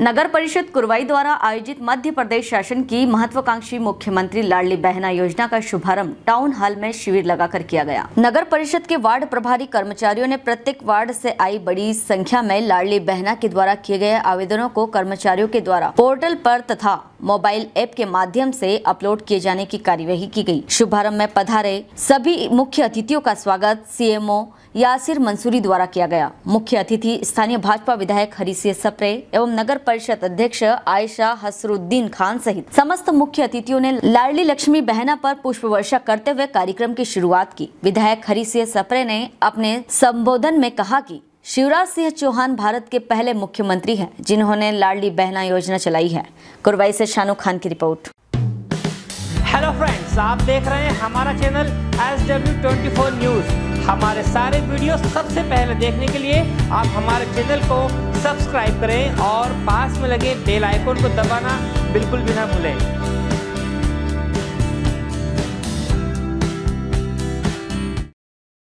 नगर परिषद कुरवाई द्वारा आयोजित मध्य प्रदेश शासन की महत्वाकांक्षी मुख्यमंत्री लाडली बहना योजना का शुभारंभ टाउन हॉल में शिविर लगाकर किया गया। नगर परिषद के वार्ड प्रभारी कर्मचारियों ने प्रत्येक वार्ड से आई बड़ी संख्या में लाडली बहना के द्वारा किए गए आवेदनों को कर्मचारियों के द्वारा पोर्टल पर तथा मोबाइल ऐप के माध्यम से अपलोड किए जाने की कार्यवाही की गई। शुभारंभ में पधारे सभी मुख्य अतिथियों का स्वागत सीएमओ यासिर मंसूरी द्वारा किया गया। मुख्य अतिथि स्थानीय भाजपा विधायक हरीसिंह सप्रे एवं नगर परिषद अध्यक्ष आयशा हसरुद्दीन खान सहित समस्त मुख्य अतिथियों ने लाडली लक्ष्मी बहना पर पुष्प वर्षा करते हुए कार्यक्रम की शुरुआत की। विधायक हरीसिंह सप्रे ने अपने संबोधन में कहा कि शिवराज सिंह चौहान भारत के पहले मुख्यमंत्री हैं जिन्होंने लाडली बहना योजना चलाई है। कुरवाई से शानू खान की रिपोर्ट। हेलो फ्रेंड्स, आप देख रहे हैं हमारा चैनल SW24 न्यूज। हमारे सारे वीडियो सबसे पहले देखने के लिए आप हमारे चैनल को सब्सक्राइब करें और पास में लगे बेल आइकन को दबाना बिल्कुल भी ना भूलें।